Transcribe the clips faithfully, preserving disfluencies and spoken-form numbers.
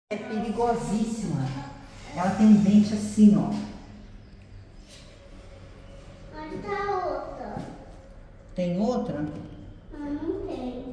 É perigosíssima. Ela tem um dente assim, ó. Onde tá outra? Tem outra? Ah, não tem.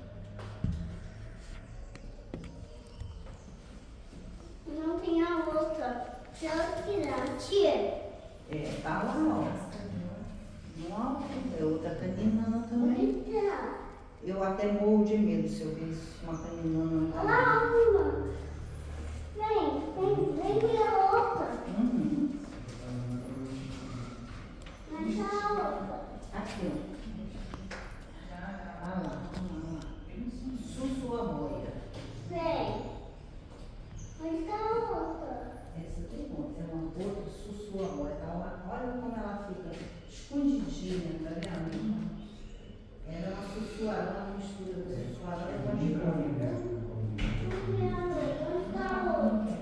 Não tem a outra. Se eu tirar, tira. É, tá lá, ó. Não, é outra caninana também. Onde tá? Eu até morro de medo se eu ver uma caninana. Olha lá uma. Vem, vem, vem ver a outra. Uhum. Onde tá a outra? Aqui, ó. Ah lá, olha lá. Sussuaboia. Vem. Onde tá a outra? Essa tem outra, é uma outra sussuaboia. Olha, olha como ela fica escondidinha, tá vendo? Ela é uma sussuarana, uma mistura de sussuarana com gibona. Onde tá a outra?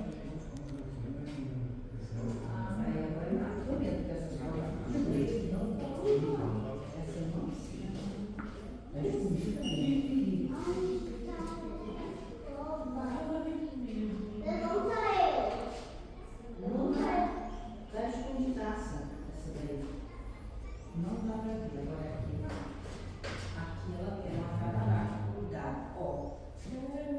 Ah, mas agora eu não tô vendo que essas palavras de leite não gostam. Essa não sim. É escondida mesmo. Onde tá? Oba. Levanta ele. Não tá, tá escondidaça essa daí. Não dá pra ver, agora aqui. Aqui ela tem uma catarata, cuidado, ó.